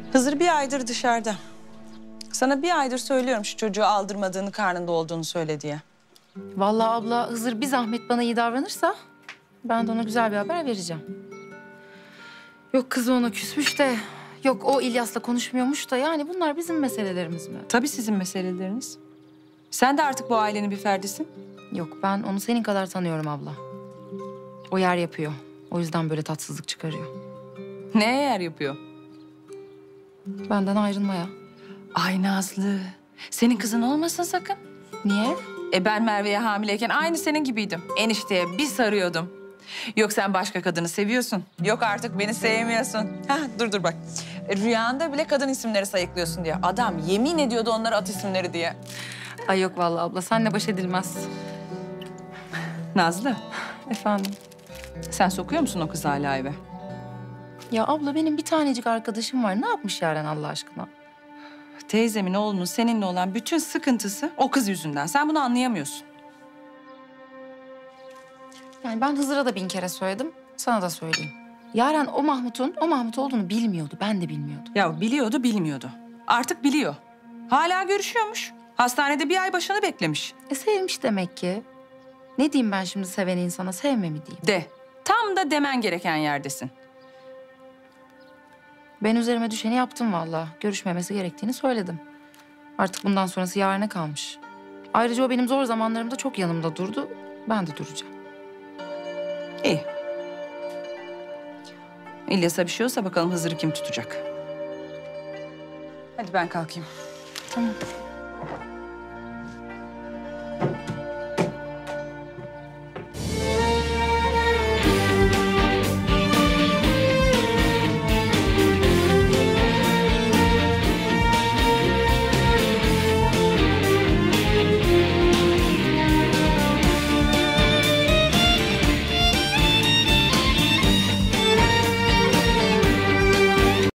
Hızır bir aydır dışarıda. Sana bir aydır söylüyorum şu çocuğu aldırmadığını, karnında olduğunu söyle diye. Vallahi abla Hızır bir zahmet bana iyi davranırsa ben de ona güzel bir haber vereceğim. Yok kızı ona küsmüş de, yok o İlyas'la konuşmuyormuş da yani bunlar bizim meselelerimiz mi? Tabii sizin meseleleriniz. Sen de artık bu ailenin bir ferdisin. Yok ben onu senin kadar tanıyorum abla. O yer yapıyor. O yüzden böyle tatsızlık çıkarıyor. Neye yer yapıyor? Benden ayrılmaya. Ay Nazlı, senin kızın olmasın sakın. Niye? Ben Merve'ye hamileyken aynı senin gibiydim. Enişteye bir sarıyordum. Yok sen başka kadını seviyorsun. Yok artık beni sevmiyorsun. Hah, dur bak. Rüyanda bile kadın isimleri sayıklıyorsun diye. Adam yemin ediyordu onlara at isimleri diye. Ay yok vallahi abla senle baş edilmez. Nazlı, Efendim? sen sokuyor musun o kızı hala eve? Ya abla benim bir tanecik arkadaşım var. Ne yapmış Yaren Allah aşkına? Teyzemin oğlunun seninle olan bütün sıkıntısı o kız yüzünden. Sen bunu anlayamıyorsun. Yani ben Hızır'a da 1000 kere söyledim. Sana da söyleyeyim. Yaren o Mahmut olduğunu bilmiyordu. Ben de bilmiyordum. Ya biliyordu, bilmiyordu. Artık biliyor. Hala görüşüyormuş. Hastanede bir ay başını beklemiş. Sevmiş demek ki. Ne diyeyim ben şimdi seven insana sevme mi diyeyim? De. Tam da demen gereken yerdesin. Ben üzerime düşeni yaptım vallahi. Görüşmemesi gerektiğini söyledim. Artık bundan sonrası Yaren'e kalmış. Ayrıca o benim zor zamanlarımda çok yanımda durdu. Ben de duracağım. İyi. İlyas'a bir şey olsa bakalım Hızır'ı kim tutacak? Hadi ben kalkayım. Tamam.